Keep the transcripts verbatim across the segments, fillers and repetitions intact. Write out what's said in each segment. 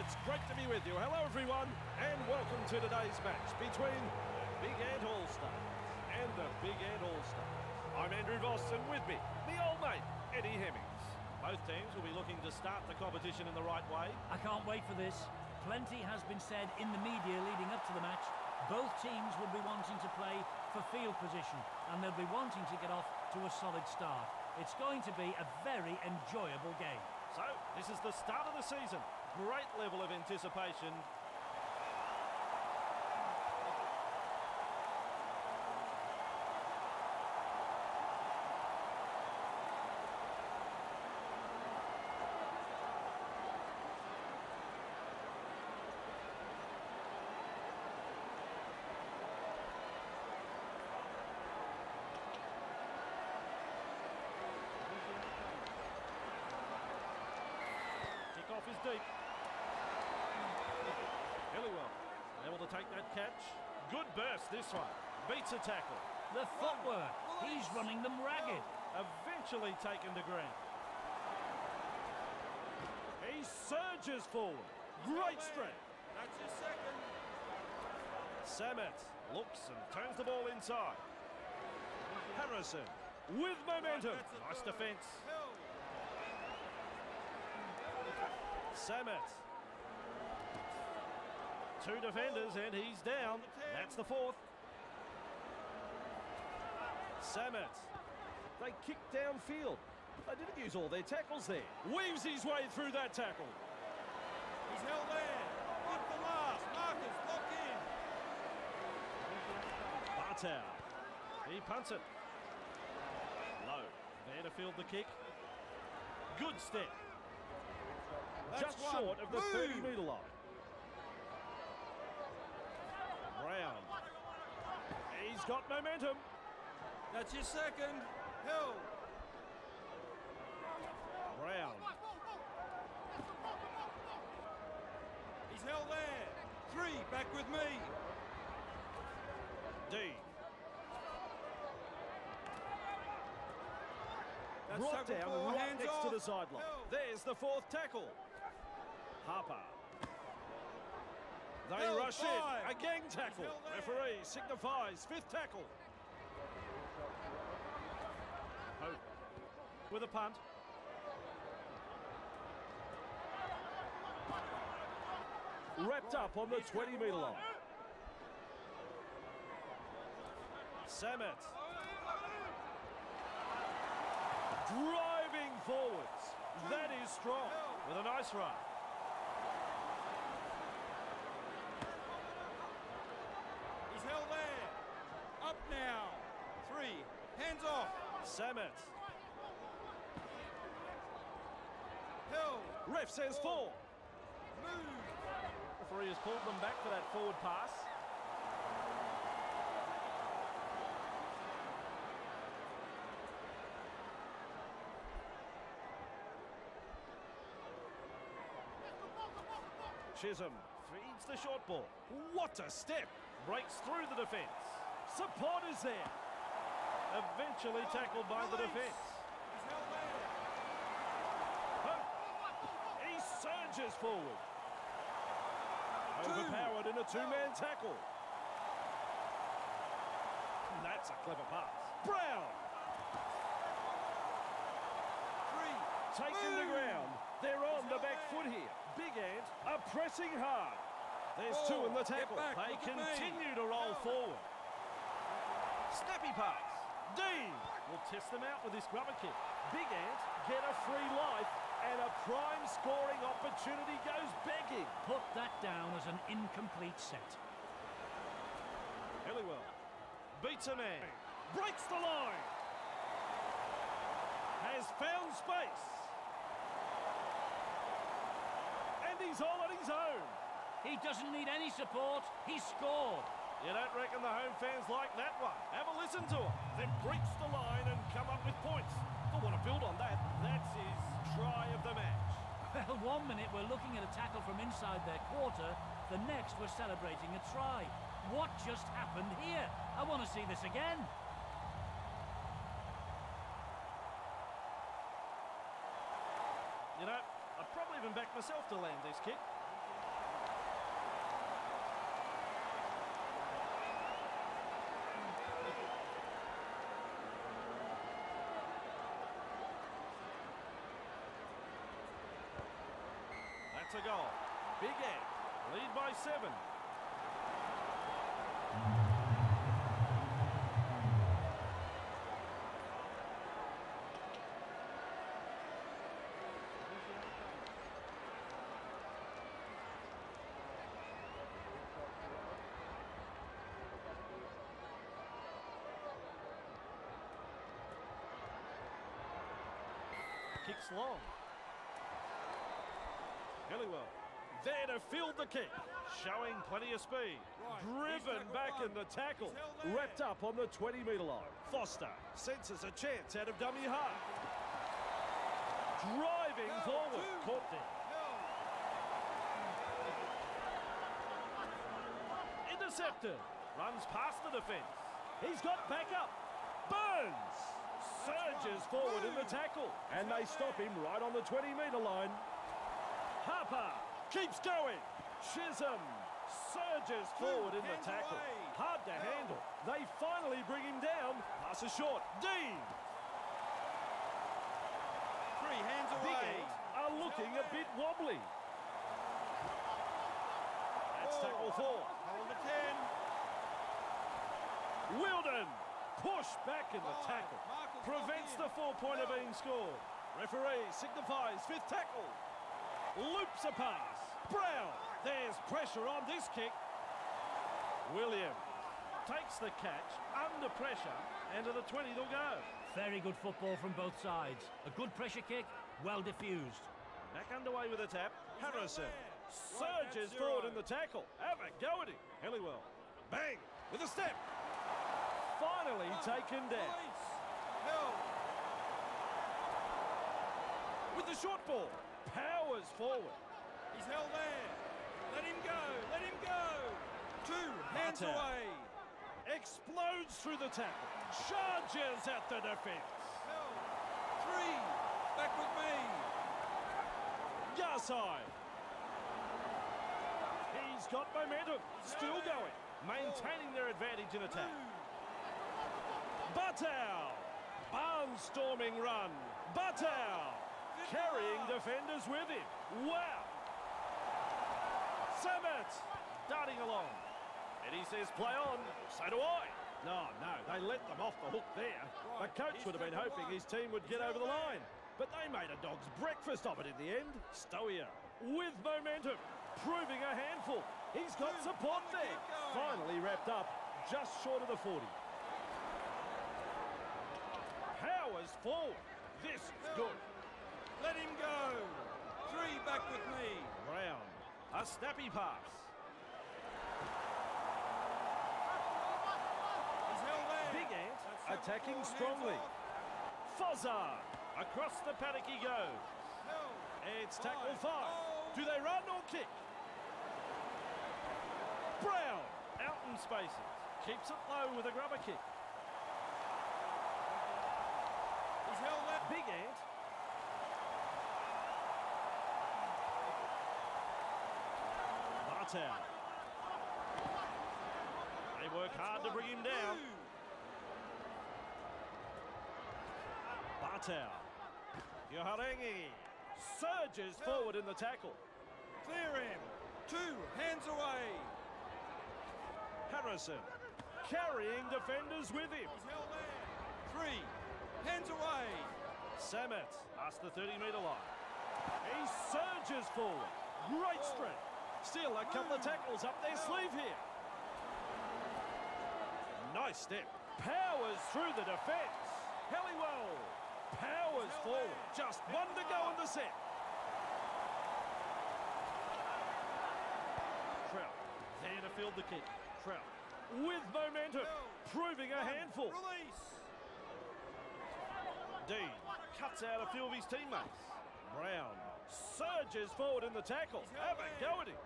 It's great to be with you. Hello everyone and welcome to today's match between the Big Ant All-Stars and the Big Ant All-Stars. I'm Andrew Voss and with me, the old mate, Eddie Hemmings. Both teams will be looking to start the competition in the right way. I can't wait for this. Plenty has been said in the media leading up to the match. Both teams will be wanting to play for field position and they'll be wanting to get off to a solid start. It's going to be a very enjoyable game. So, this is the start of the season. Great level of anticipation. Kickoff is deep. Well, able to take that catch. Good burst this one. Beats a tackle. The footwork. He's running them ragged. Eventually taken to ground. He surges forward. Great strength. That's your second. Samet looks and turns the ball inside. Harrison with momentum. Nice defence. Samet. Two defenders and he's down. That's the fourth. Samet. They kick downfield. They didn't use all their tackles there. Weaves his way through that tackle. He's held there. Good for last. Marcus, lock in. Bartow. He punts it. Low. There to field the kick. Good step. That's Just one. short of the Move. thirty metre line. Brown. He's got momentum. That's your second. Hill. Brown. He's held there. Three. Back with me. D. That's Brought down four. right Hands next off. to the sideline. Hill. There's the fourth tackle. Harper. They Hill, rush five. in. A gang tackle. Hill there. Referee signifies fifth tackle. Hope with a punt. Wrapped up on the twenty metre line. Samet. Driving forwards. That is strong. With a nice run. He's held there. Up now. Three. Hands off. Samet. Hill. Ref says four. Move. Referee has pulled them back for that forward pass. Chisholm feeds the short ball. What a step! Breaks through the defence. Support is there. Eventually tackled by the defence. He's held there. Hope. He surges forward. Overpowered in a two-man tackle. That's a clever pass. Brown. Three. Taken to Move. ground. They're on the back foot here. Big Ant are pressing hard. There's Four. two in the Get tackle. back. They Look at me. continue to roll forward. Snappy pass. Dean will test them out with this grubber kick. Big Ant get a free life and a prime scoring opportunity goes begging. Put that down as an incomplete set. Helliwell beats a man. Breaks the line. Has found space. And he's all on his own. He doesn't need any support. He scored. You don't reckon the home fans like that one? Have a listen to him. Then breach the line and come up with points. They'll want to build on that. That's his try of the match. Well, one minute we're looking at a tackle from inside their quarter. The next we're celebrating a try. What just happened here? I want to see this again. You know, I'd probably even back myself to land this kick. That's a goal. Big Ant lead by seven. Kicks long. Helliwell there to field the kick, showing plenty of speed. Right. Driven back one. in the tackle, He's wrapped up on the twenty metre line. Foster senses a chance out of dummy half. Driving Go, forward, two. caught there. Intercepted, runs past the defence. He's got back up. Burns surges forward in the tackle, and they stop him right on the twenty metre line. Harper keeps going. Chisholm surges forward in the hands tackle. away. Hard to Hell. handle. They finally bring him down. Passes short. Dean. Three hands Big away. Ant are looking a bit wobbly. That's tackle four. Hold the ten. Wilden push back in the Five. tackle. Marcus Prevents locked the in. four-pointer Hell. being scored. Referee signifies fifth tackle. Loops a pass. Brown. There's pressure on this kick. Williams takes the catch under pressure, and to the twenty they'll go. Very good football from both sides. A good pressure kick, well diffused. Back underway with a tap. Harrison there. surges Right, that's forward zero. in the tackle. Have a go at him. Helliwell. Bang with a step. Finally One. taken down. Release. Held. With the short ball. Powers forward. He's held there. Let him go. Let him go. Two hands Bartel. away. Explodes through the tackle. Charges at the defence. Held. Three. Back with me. Garside. He's got momentum. Still going. Maintaining their advantage in attack. Buttow. Barnstorming run. Buttow. Carrying defenders with him. Wow. Samet. Darting along. Eddie says play on. So do I. No, no, they let them off the hook there. The coach would have been hoping his team would get over the line. But they made a dog's breakfast of it in the end. Stowier with momentum, proving a handful. He's got support there. Finally wrapped up just short of the forty. Powers forward. This is good. Let him go. Three back with me. Brown, a snappy pass. He's held there. Big Ant That's attacking four, hands strongly. off. Fozza, across the paddock he goes. Held. It's tackle Five. five. Oh. Do they run or kick? Brown, out in spaces. Keeps it low with a grubber kick. He's held there. Big Ant. Bartow. They work hard to bring him down. Two. Bartow. Yoharangi surges forward in the tackle. Clear him. Two hands away. Harrison carrying defenders with him. He's held there. Three hands away. Samet past the thirty metre line. He surges forward. Great strength. Still a couple of tackles up their sleeve here. Nice step. Powers through the defence. Helliwell powers forward. Just one to go in the set. Trout there to field the kick. Trout with momentum, proving a handful. Release. Dean cuts out a few of his teammates. Brown surges forward in the tackle. He's held Have a there. go at him.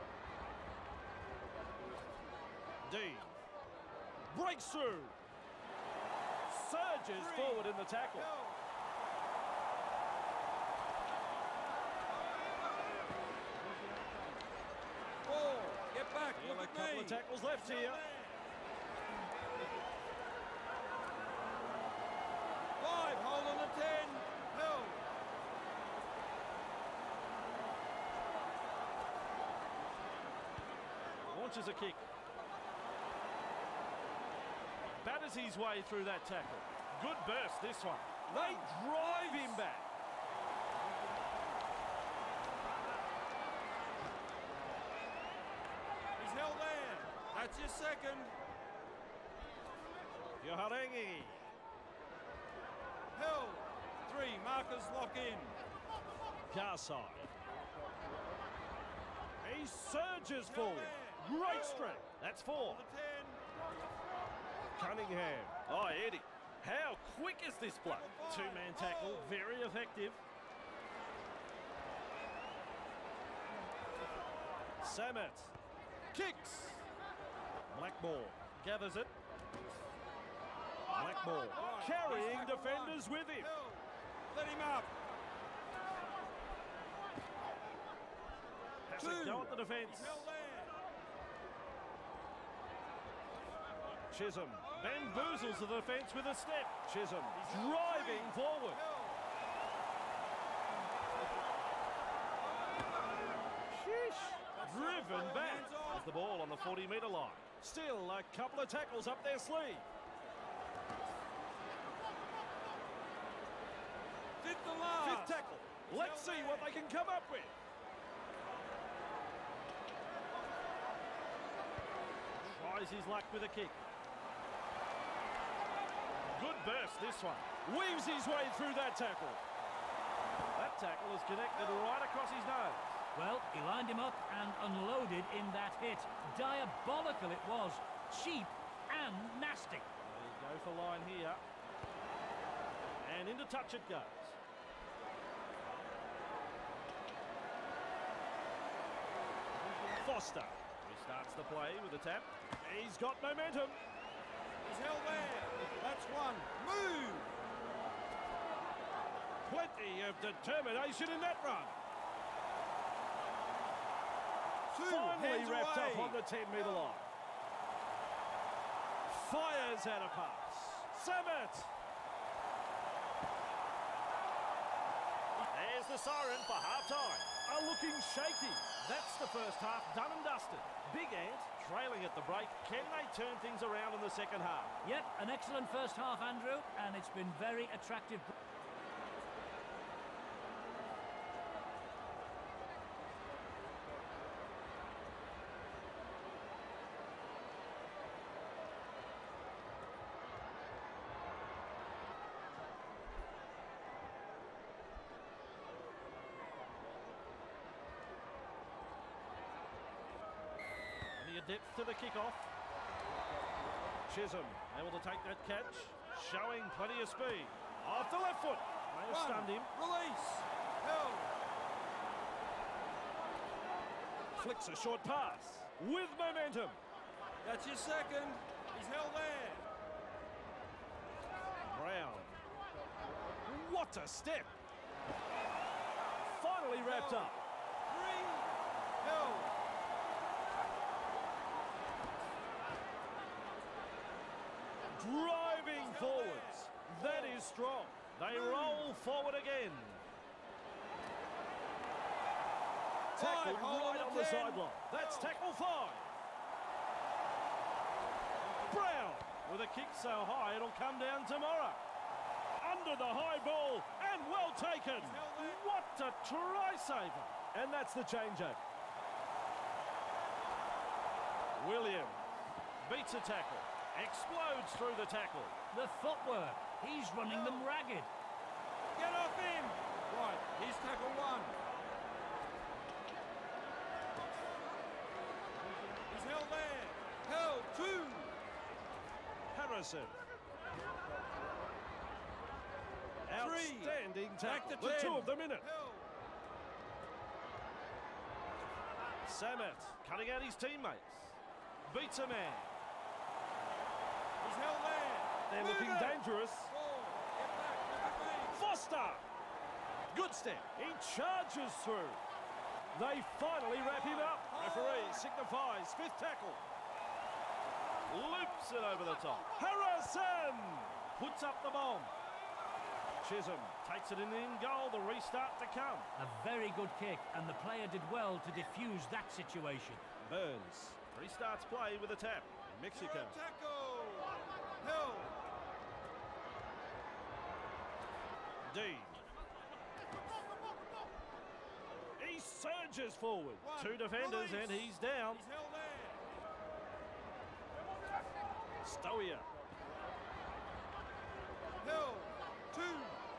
Two. Dean breaks through. Surges Three. forward in the tackle. Held. Four. Get back. Still Look a at couple me. of tackles left He's held here. there. Five. Hold on the ten. Held. launches a kick. Batters his way through that tackle. Good burst, this one. They drive him back. He's held there. That's your second. Yoharangi. Held. Three. Markers lock in. Garside. He surges forward. Great strength. That's four. The ten. Cunningham. Oh, Eddie. How quick is this bloke? Two-man tackle. Very effective. Samet. Kicks. Blackmore gathers it. Blackmore carrying defenders with him. Let him up. Has a go at the defence. He's held there. Chisholm bamboozles the defence with a step. Chisholm driving forward. Sheesh. Driven back with the ball on the forty metre line. Still a couple of tackles up their sleeve. Fifth and last. Fifth tackle. Let's see what they can come up with. Tries his luck with a kick. Good burst, this one. Weaves his way through that tackle. That tackle is connected right across his nose. Well, he lined him up and unloaded in that hit. Diabolical it was. Cheap and nasty. There you go for line here. And into touch it goes. Foster restarts the play with a tap. He's got momentum. He's held there. That's one. Move. Plenty of determination in that run. Two. Finally Hands wrapped away. up on the ten metre line. Fires out a pass. Samet. There's the siren for half-time. Are looking shaky. That's the first half done and dusted. Big Ant trailing at the break. Can they turn things around in the second half? Yep, an excellent first half, Andrew, and it's been very attractive. Depth to the kickoff. Chisholm able to take that catch, showing plenty of speed. Off the left foot. May have One. stunned him. Release. Held. Flicks a short pass with momentum. That's your second. He's held there. Brown. What a step. Finally wrapped up. Three. Held. Driving forwards. That is strong. They roll forward again. Tackled right on the sideline. That's tackle five. Brown with a kick so high it'll come down tomorrow. Under the high ball and well taken. What a try saver. And that's the changeover. William beats a tackle. Explodes through the tackle. The footwork. He's running them ragged. Get off him. Right, here's tackle one. He's held there. Held two. Harrison. Three. Outstanding Back tackle. to The ten. two of them in it. Held. Samet cutting out his teammates. Beats a man. He's held there. They're Move looking it. dangerous. Four. Get back. Look at me. Foster. Good step. He charges through. They finally wrap him up. Referee signifies fifth tackle. Loops it over the top. Harrison puts up the bomb. Chisholm takes it in in goal. The restart to come. A very good kick, and the player did well to defuse that situation. Burns Restarts play with a tap. Mexico. Zero tackle. Hill. Dean. He surges forward. One. Two defenders Release. and he's down. He's held there. Stoia. Hill. Two.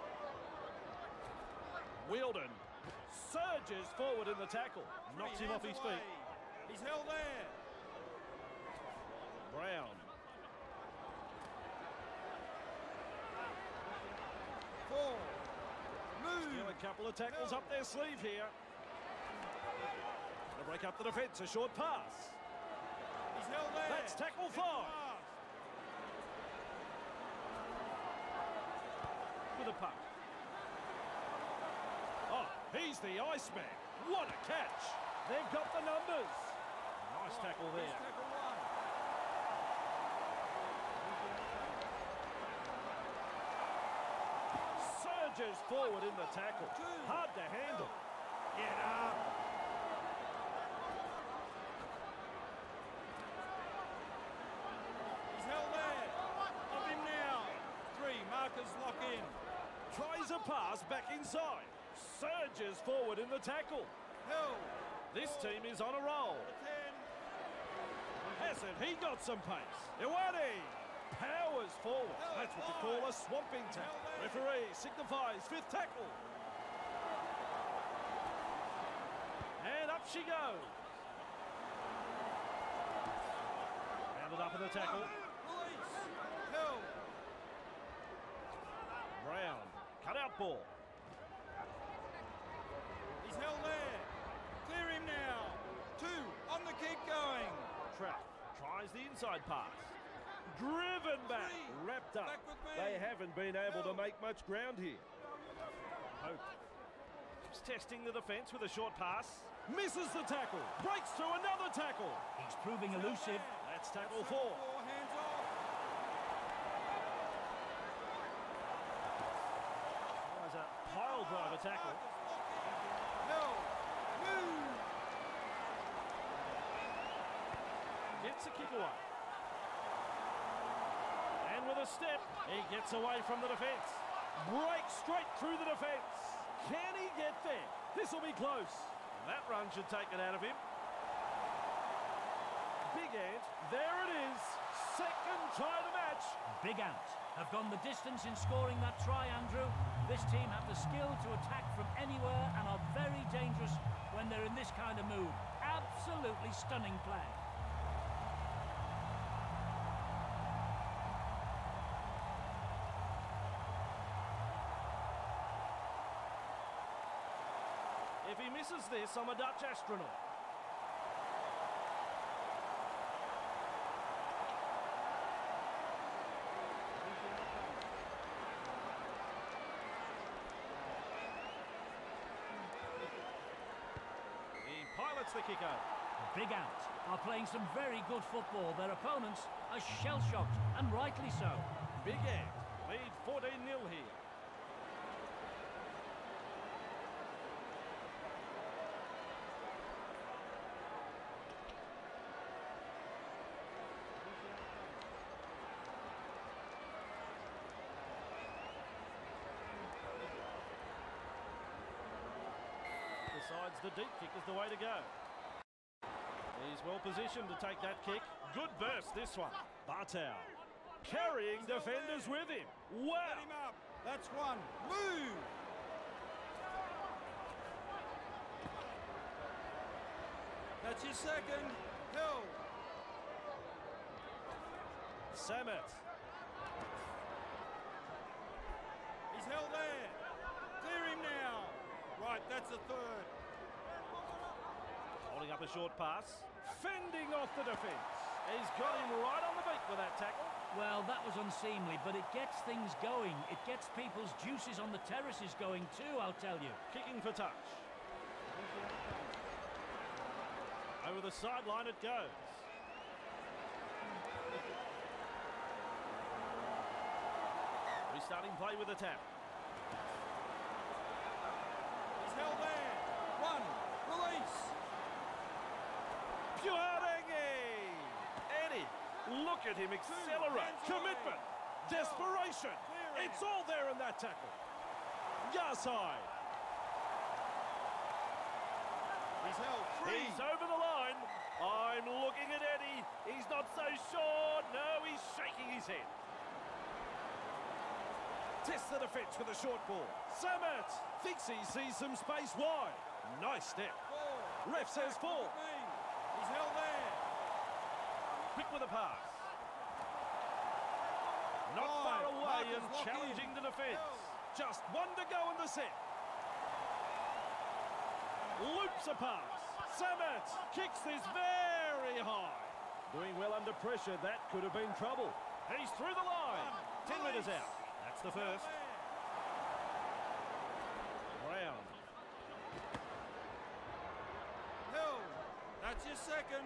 Wielden surges forward in the tackle. Three Knocks him off hands his away. feet. He's held there. Brown. Four. Move. Still a couple of tackles up their sleeve here. To break up the defence, a short pass. He's held there. That's tackle Hit the five. pass. With a puck. Oh, he's the Iceman. What a catch. They've got the numbers. Nice tackle He's there. tackle one. Surges forward in the tackle. Two. Hard to handle. Get up. He's held there. Up him now. Three. Markers lock in. Tries a pass back inside. Surges forward in the tackle. Hill. This team is on a roll. The ten. Hasn't he got some pace? Iwani powers forward. That's what you call a swamping tackle. Referee signifies fifth tackle. And up she goes. Rounded up in the tackle. Release. Hill. Brown. Cut out ball. He's held there. Clear him now. Two. On the kick going. Trap. Tries the inside pass. Driven back. Three. Wrapped up. Back with me. They haven't been able to Hill. make much ground here. Hope. Just testing the defence with a short pass. Misses the tackle. Breaks through another tackle. He's proving elusive. That's tackle four. Four hands off. Tries a pile driver tackle. Hill. Move. Gets a kick away. And with a step, he gets away from the defence. Breaks straight through the defence. Can he get there? This will be close. That run should take it out of him. Big Ant, there it is. Second try of the match. Big Ant have gone the distance in scoring that try, Andrew. This team have the skill to attack from anywhere and are very dangerous when they're in this kind of mood. Absolutely stunning play. If he misses this, I'm a Dutch astronaut. He pilots the kick out. Big Ant are playing some very good football. Their opponents are shell-shocked, and rightly so. Big Ant lead fourteen nil here. Decides the deep kick is the way to go. He's well positioned to take that kick. Good burst, this one. Bartow carrying defenders with him. Wow! Get him up. That's one. Move. That's your second. Hill. Samet. He's held there. Clear him now. Right, that's a third. Holding up a short pass. Fending off the defence. He's got him right on the beat with that tackle. Well, that was unseemly, but it gets things going. It gets people's juices on the terraces going too, I'll tell you. Kicking for touch. Over the sideline it goes. Restarting play with a tap. He's held there. One. Release. Puarengi! Look at him accelerate. Commitment. Desperation. It's all there in that tackle. Yarside. He's held free. He's over the line. I'm looking at Eddie. He's not so sure. No, he's shaking his head. Tests the defence with a short ball. Samet thinks he sees some space wide. Nice step. Four. Ref says four. He's held there. Quick with a pass. Not Five. far away Marcus, and lock challenging in. the defence. Held. Just one to go in the set. Loops a pass. Samet kicks this very high. Doing well under pressure. That could have been trouble. He's through the line. Ten metres out. That's the first. Brown. Held. That's your second.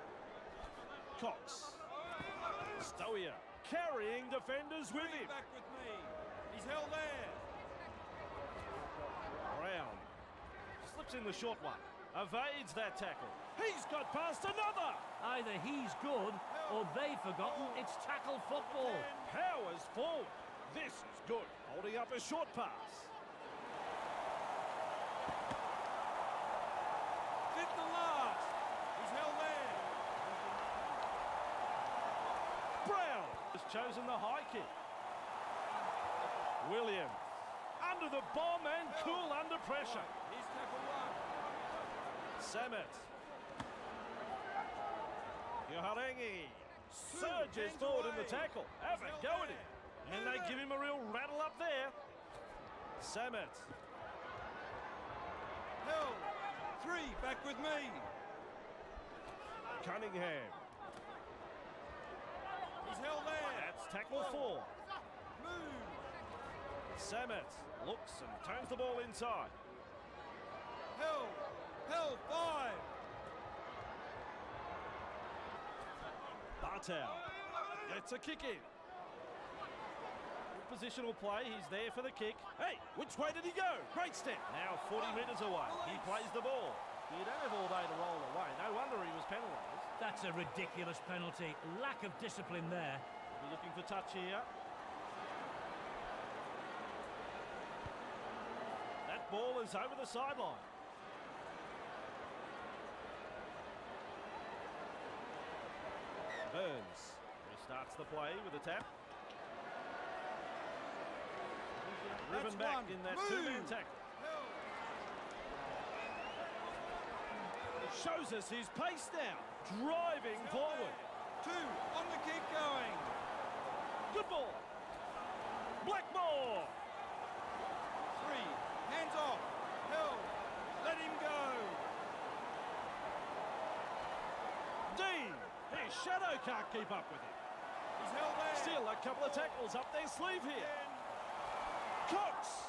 Cox. Stoia carrying defenders with Three him. back with me. He's held there. Brown slips in the short one. Evades that tackle. He's got past another. Either he's good or they've forgotten it's tackle football. Powers forward. This is good. Holding up a short pass. Fifth and last. He's held there. Brown has chosen the high kick. Williams under the bomb and cool under pressure. He's tackle one. Samet. Yoharangi surges hands forward in away. the tackle. Have a He's go held at him. there. And they give him a real rattle up there. Samet. Held. Three back with me. Cunningham. He's held there. That's tackle four. Move. Samet looks and turns the ball inside. Held. Held. Five. Bartel gets a kick in. Good positional play. He's there for the kick. Hey, which way did he go? Great step. Now forty metres away. He plays the ball. You don't have all day to roll away. No wonder he was penalised. That's a ridiculous penalty. Lack of discipline there. We're looking for touch here. That ball is over the sideline. Burns restarts the play with a tap. Riven back one. in that Move. two-man tackle. Held. Shows us his pace now. Driving Held forward. there. Two. On the keep going. Good ball. Blackmore. Three. Hands off. Held. Let him go. Dean. His shadow can't keep up with him. He's held there. Still a couple of tackles up their sleeve here. Again. Cox.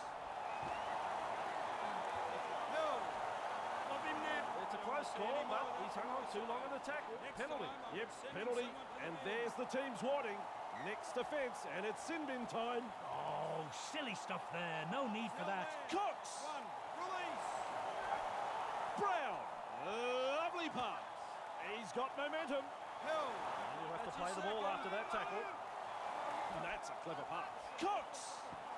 Held. Lob him net. It's a close call, but he's hung on too long in the tackle. Next Penalty. time I'm Yep, sending penalty. someone to And the there's the team's warning. Next defence, and it's sin bin time. Oh, silly stuff there. No need for that. Cox. One. Release. Brown. Lovely pass. He's got momentum. Held. You have to That's play his the ball second. after that tackle. And that's a clever pass. Cox.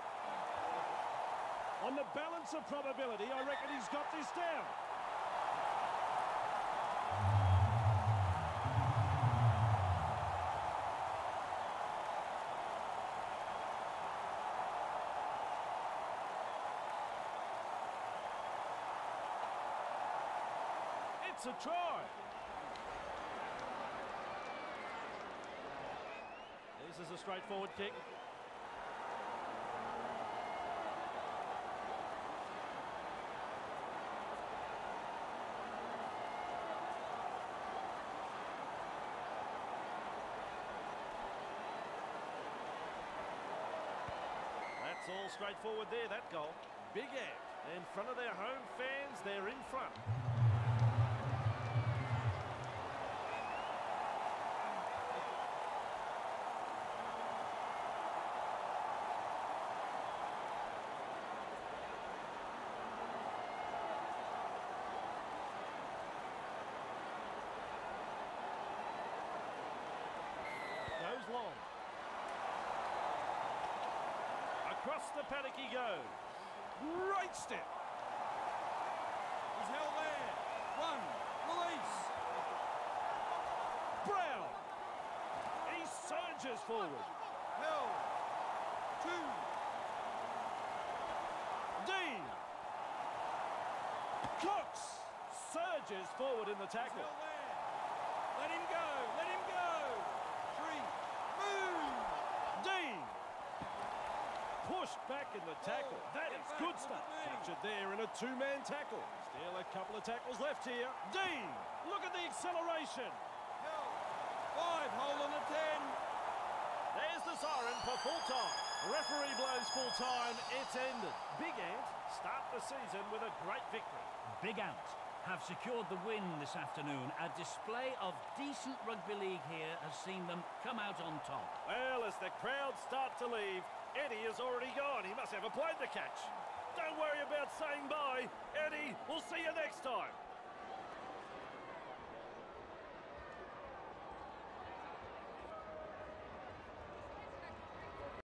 On the balance of probability, I reckon he's got this down. It's a try. This is a straightforward kick. That's all straightforward there, that goal. Big Ant. In front of their home fans, they're in front. Across the paddock he goes. Great step. He's held there. One. Release. Brown. He surges forward. Held. Two. Dean. Cox surges forward in the tackle. Held there. Let him go. Let him go. Three. Move. Dean. Pushed back in the tackle. That Get is back, good look stuff. at me. Captured there in a two-man tackle. Still a couple of tackles left here. Dean. Look at the acceleration. Held. Five. Hold on the ten. There's the siren for full time. Referee blows full time. It's ended. Big Ant start the season with a great victory. Big Ant have secured the win this afternoon. A display of decent rugby league here has seen them come out on top. Well, as the crowd start to leave, Eddie has already gone. He must have a plane to catch. Don't worry about saying bye. Eddie, we'll see you next time.